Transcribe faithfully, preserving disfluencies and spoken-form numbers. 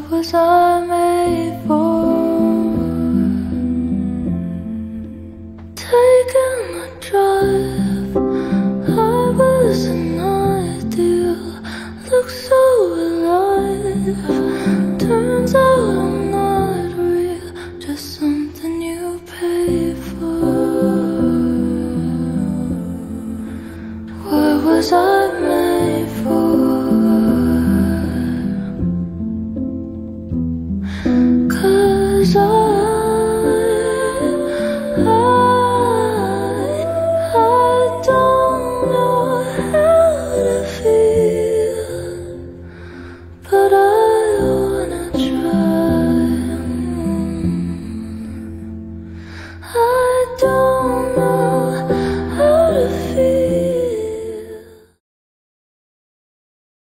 was I made for? Taking a drive, I was an ideal, looked so alive. Turns out I'm not real, just something you pay for. What was I made